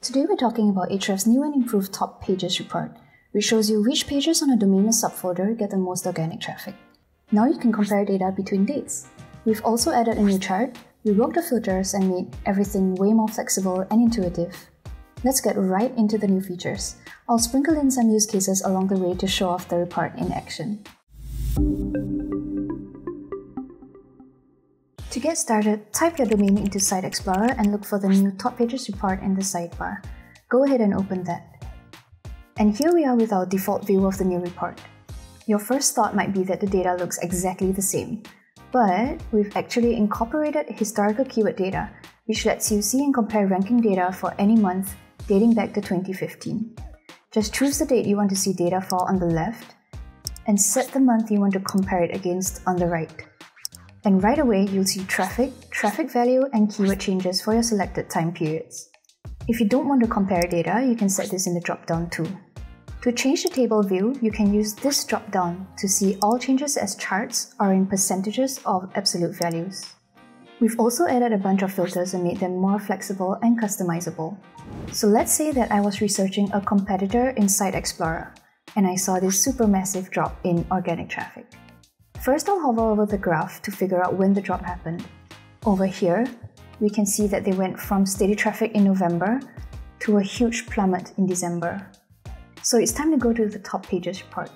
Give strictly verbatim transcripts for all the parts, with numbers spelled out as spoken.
Today we're talking about Ahrefs' new and improved Top Pages report, which shows you which pages on a domain or subfolder get the most organic traffic. Now you can compare data between dates. We've also added a new chart, reworked the filters, and made everything way more flexible and intuitive. Let's get right into the new features. I'll sprinkle in some use cases along the way to show off the report in action. To get started, type your domain into Site Explorer and look for the new Top Pages report in the sidebar. Go ahead and open that. And here we are with our default view of the new report. Your first thought might be that the data looks exactly the same, but we've actually incorporated historical keyword data, which lets you see and compare ranking data for any month dating back to twenty fifteen. Just choose the date you want to see data for on the left, and set the month you want to compare it against on the right. And right away, you'll see traffic, traffic value, and keyword changes for your selected time periods. If you don't want to compare data, you can set this in the drop-down too. To change the table view, you can use this drop-down to see all changes as charts or in percentages of absolute values. We've also added a bunch of filters and made them more flexible and customizable. So let's say that I was researching a competitor in Site Explorer, and I saw this supermassive drop in organic traffic. First, I'll hover over the graph to figure out when the drop happened. Over here, we can see that they went from steady traffic in November to a huge plummet in December. So it's time to go to the Top Pages report.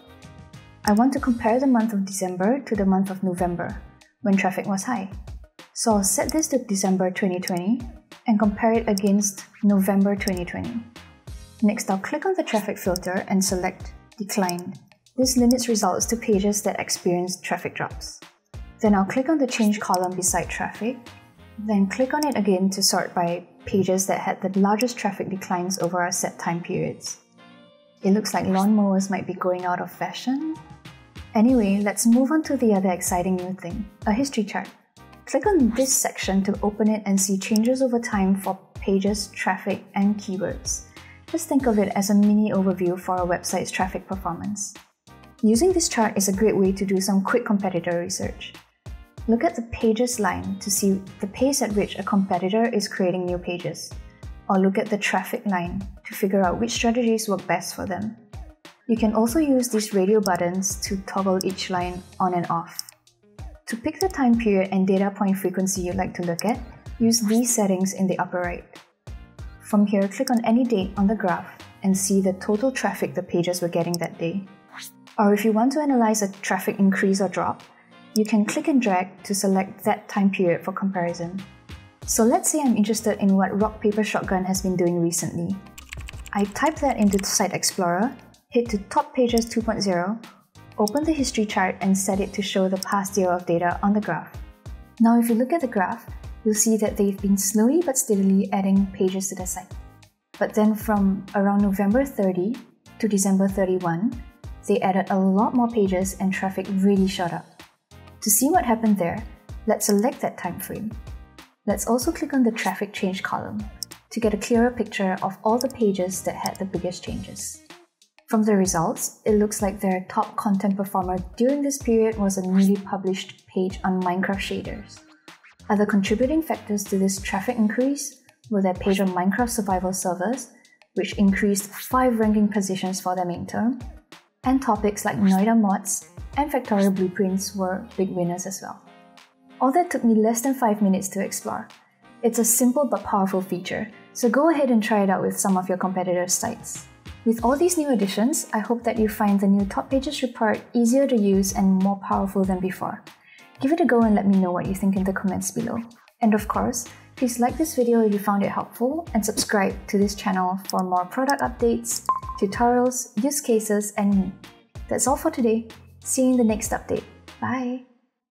I want to compare the month of December to the month of November, when traffic was high. So I'll set this to December twenty twenty and compare it against November twenty twenty. Next, I'll click on the traffic filter and select Declined. This limits results to pages that experience traffic drops. Then I'll click on the Change column beside traffic, then click on it again to sort by pages that had the largest traffic declines over our set time periods. It looks like lawnmowers might be going out of fashion. Anyway, let's move on to the other exciting new thing, a history chart. Click on this section to open it and see changes over time for pages, traffic, and keywords. Just think of it as a mini overview for our website's traffic performance. Using this chart is a great way to do some quick competitor research. Look at the pages line to see the pace at which a competitor is creating new pages, or look at the traffic line to figure out which strategies work best for them. You can also use these radio buttons to toggle each line on and off. To pick the time period and data point frequency you'd like to look at, use these settings in the upper right. From here, click on any date on the graph and see the total traffic the pages were getting that day. Or if you want to analyze a traffic increase or drop, you can click and drag to select that time period for comparison. So let's say I'm interested in what Rock Paper Shotgun has been doing recently. I type that into Site Explorer, hit to Top Pages two point oh, open the history chart and set it to show the past year of data on the graph. Now if you look at the graph, you'll see that they've been slowly but steadily adding pages to the site. But then from around November thirtieth to December thirty-first, they added a lot more pages and traffic really shot up. To see what happened there, let's select that time frame. Let's also click on the traffic change column to get a clearer picture of all the pages that had the biggest changes. From the results, it looks like their top content performer during this period was a newly published page on Minecraft shaders. Other contributing factors to this traffic increase were their page on Minecraft survival servers, which increased five ranking positions for their main term, and topics like Noida mods and Factorial blueprints were big winners as well. All that took me less than five minutes to explore. It's a simple but powerful feature, so go ahead and try it out with some of your competitors' sites. With all these new additions, I hope that you find the new Top Pages report easier to use and more powerful than before. Give it a go and let me know what you think in the comments below. And of course, please like this video if you found it helpful and subscribe to this channel for more product updates, tutorials, use cases, and me. That's all for today. See you in the next update. Bye!